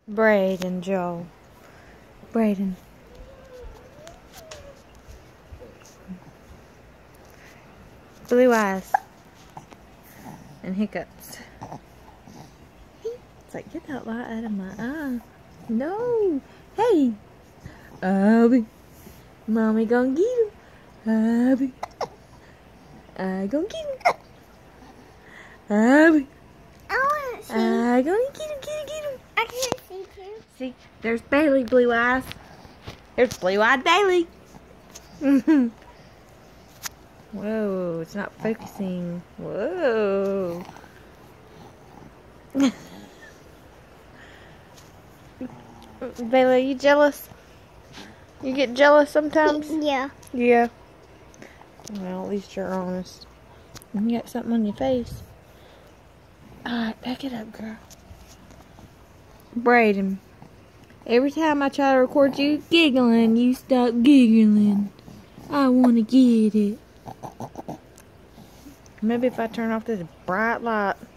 Braden, Joe. Braden. Blue eyes. And hiccups. It's like, get that light out of my eye. No. Hey. Abby. Mommy gonna get him. Abby. I gonna get him. Abby. I want to see. I gonna get him, get him. I can't see too. See, there's Bailey, blue eyes. There's blue-eyed Bailey. Whoa, it's not focusing. Whoa. Bailey, are you jealous? You get jealous sometimes? Yeah. Yeah. Well, at least you're honest. You got something on your face. Alright, back it up, girl. Braden. Every time I try to record you giggling, you stop giggling. I want to get it. Maybe if I turn off this bright light.